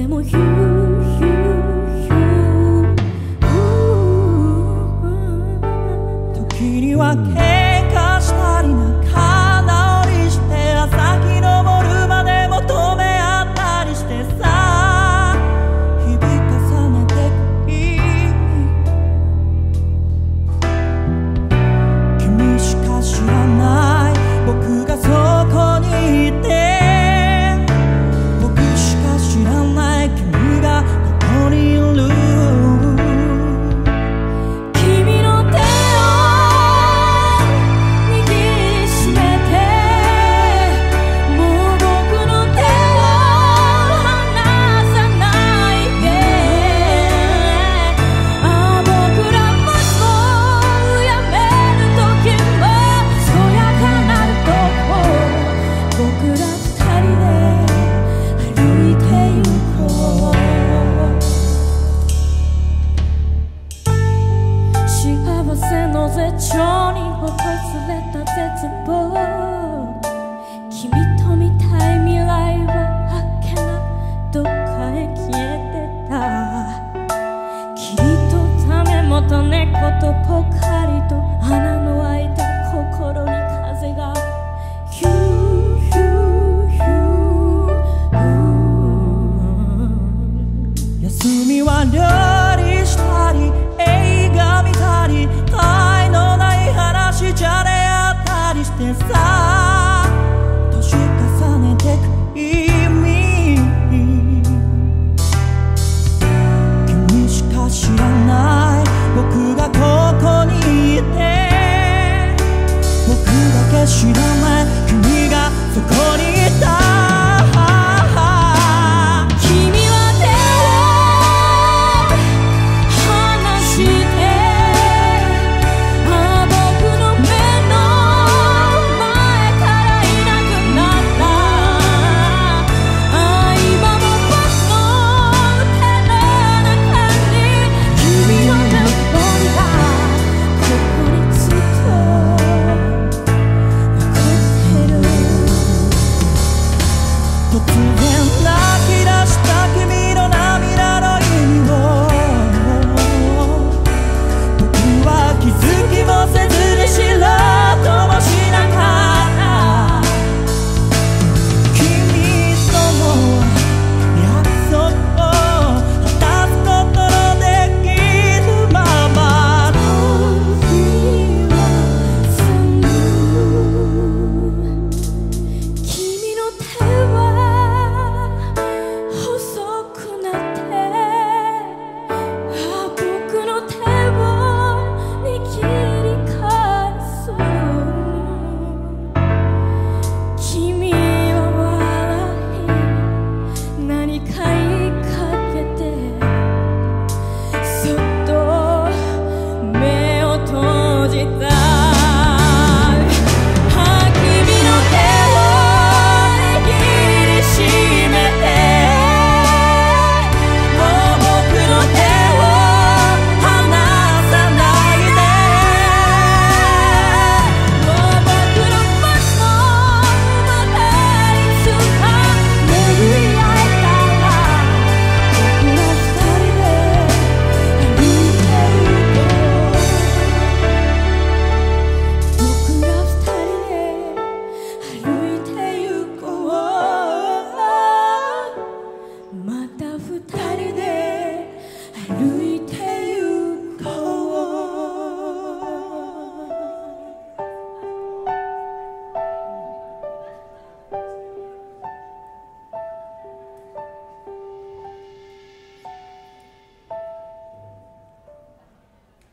でもヒューヒューヒュー時には喧嘩したり仲直りして朝日昇るまで求め合ったりしてさ、日々重ねてく君しか知らない僕がそこにいて、僕しか知らない君がここにいる。 絶頂に訪れた絶望、君と見たい未来はあっけなどっかへ消えてた。霧とためもと猫とポカリと穴の開いた心に風がヒューヒューヒュー。 休みは料理したり映画見たりじゃれ合ったりしてさ、年重ねてく意味、君しか知らない僕がここにいて、僕だけ知らない君がそこにいた。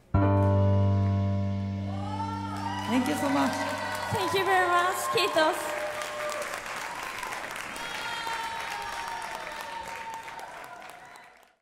Thank you so much. Thank you very much. キートス。